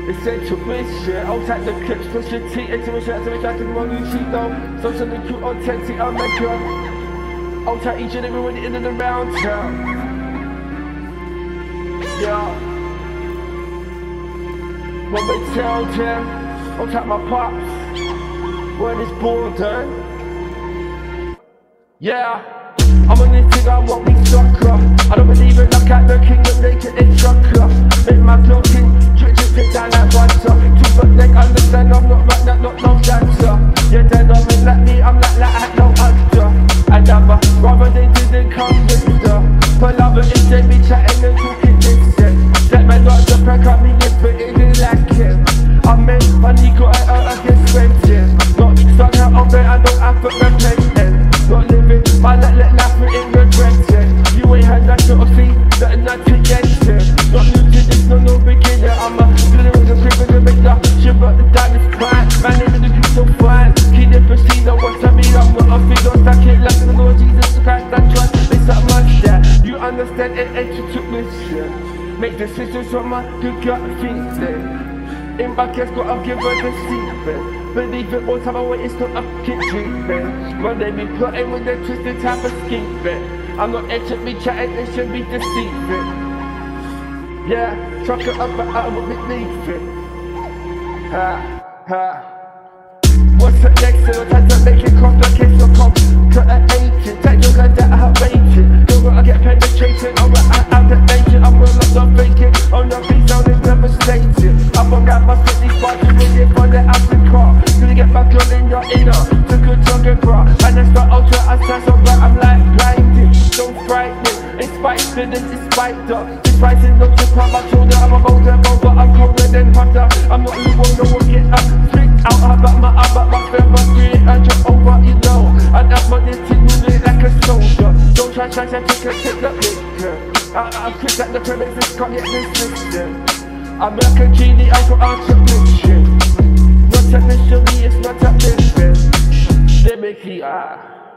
It's n2ition. I'll take the clips, push your T into a shot to make out the one you see though. Sosolidcrew on 10 mega. I'll take each and every one in and around town. Yeah. What they tell them, I'll take my pops. Word is born done. Yeah. I'm on this thing, I won't be sucker. I don't believe in luck at the king, but they can instructor. Make my flow king, drip down like butter. Two foot leg, understand I'm not like that, not no dancer. Yeah, then I'm in like me, I'm like that, I no actor. And I'm a rather they didn't come with the palaver if they be chatting and talking this shit. That man not the prank, I mean it, but it is like him. I made money, got it out, I get spending. Not stuck out of it, I don't have to repent. Not living, my let laughing in regretting. You ain't had that sort of thing, nothing not to get to. Not new to this, no beginner. I'm a little with a crib and make the shiver, the diamonds crying. Man, living the crew so fine. Keep it proceed, no one tell me I'm not a thing. Don't stack it like the Lord Jesus Christ, I trust. It's that much that you understand it, n2ition. Make decisions from my good gut feeling. In my case, gotta give her the secret. Believe it, one time I wait, it's not a kid treatment. When they be plotting with their twisted type of scheming. I'm not it should be chatting, it should be deceiving. Yeah, truck it up, but I will believe it. What's the next thing? I'm trying to make it complicated, so complicated. Take your gun that I have rated. Don't gotta get penetrated, I'm out of nation. I'm well up, not faking. On the beat, sounding devastating. I'm on that, my city spot, you win it for the African car. Gonna get my girl in your inner, to good tongue and bra. And that's the ultra assassin, but I'm like blinded. Don't frighten it, it's spiked, it's spiked up. It's rising, no chip on my shoulder. I'm a golden bowl, but I'm colder than hotter. I'm not who won't know what get up. Straight out, I got my family, create and jump over, you know. And that's my thing, moving like a soldier. Don't try, take the picture. I'm quick at the premises, can't get this system. I'm like a genie, I got entrepreneurship. Not technically, it's not a business. They make it